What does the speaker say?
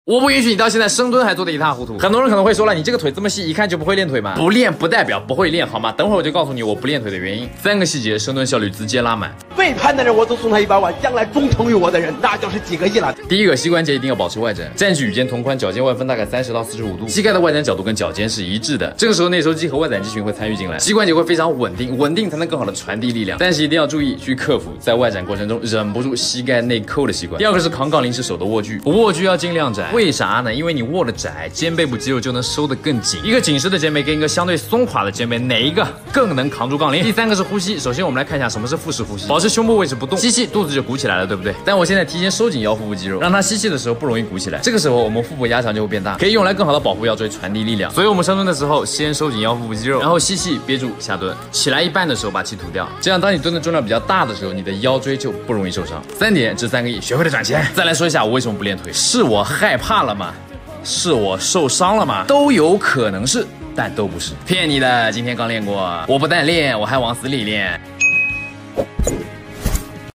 我不允许你到现在深蹲还做得一塌糊涂。很多人可能会说了，你这个腿这么细，一看就不会练腿嘛。不练不代表不会练，好吗？等会儿我就告诉你我不练腿的原因。3个细节，深蹲效率直接拉满。 背叛的人我都送他100万，将来忠诚于我的人那就是几个亿了。 第一个，膝关节一定要保持外展，站距与肩同宽，脚尖外分大概30到45度，膝盖的外展角度跟脚尖是一致的。这个时候内收肌和外展肌群会参与进来，膝关节会非常稳定，稳定才能更好的传递力量。但是一定要注意去克服在外展过程中忍不住膝盖内扣的习惯。第二个是扛杠铃时手的握距，握距要尽量窄，为啥呢？因为你握的窄，肩背部肌肉就能收得更紧。一个紧实的肩背跟一个相对松垮的肩背，哪一个更能扛住杠铃？第三个是呼吸，首先我们来看一下什么是腹式呼吸，保持胸部位置不动，吸气肚子就鼓起来了，对不对？但我现在提前收紧腰腹部肌肉，让它吸气的时候不容易鼓起来。这个时候我们腹部压强就会变大，可以用来更好的保护腰椎，传递力量。所以我们深蹲的时候，先收紧腰腹部肌肉，然后吸气憋住下蹲，起来一半的时候把气吐掉。这样当你蹲的重量比较大的时候，你的腰椎就不容易受伤。3点值3个亿，学会了赚钱。再来说一下我为什么不练腿，是我害怕了吗？是我受伤了吗？都有可能是，但都不是。骗你的，今天刚练过。我不但练，我还往死里练。